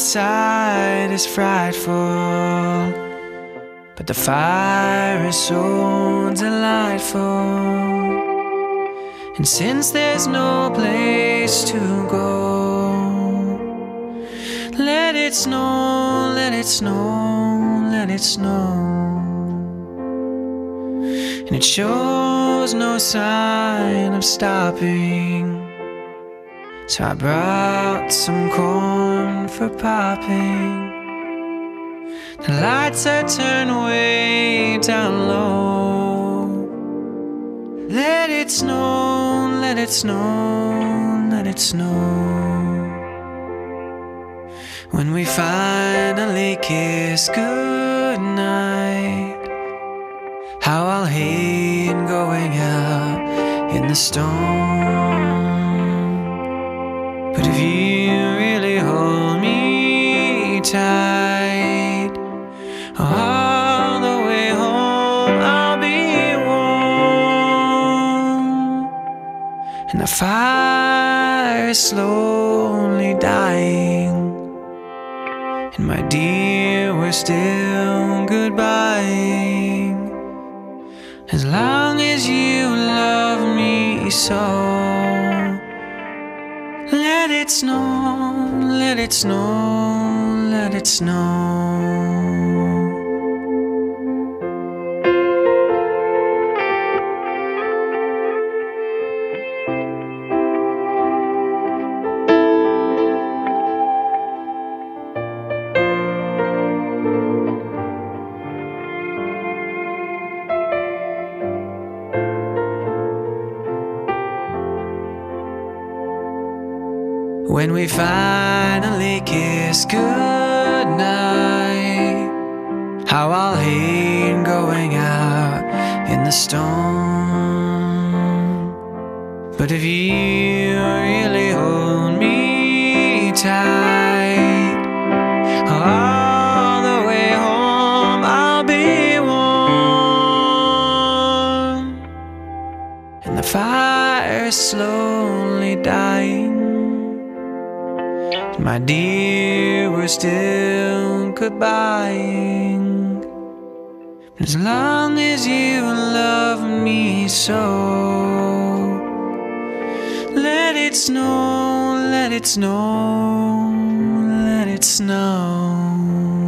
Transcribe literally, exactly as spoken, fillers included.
outside is frightful, but the fire is so delightful. And since there's no place to go, let it snow, let it snow, let it snow. And it shows no sign of stopping, so I brought some corn for popping. The lights are turned way down low. Let it snow, let it snow, let it snow. When we finally kiss goodnight, how I'll hate going out in the storm. But if you really hold me tight, all the way home I'll be warm. And the fire is slowly dying, and my dear, we're still goodbying. As long as you love me so, let it snow, let it snow, let it snow. When we finally kiss goodnight, how I'll hate going out in the storm. But if you really hold me tight, all the way home I'll be warm. And the fire's slowly dying, my dear, we're still goodbying. As long as you love me so, let it snow, let it snow, let it snow.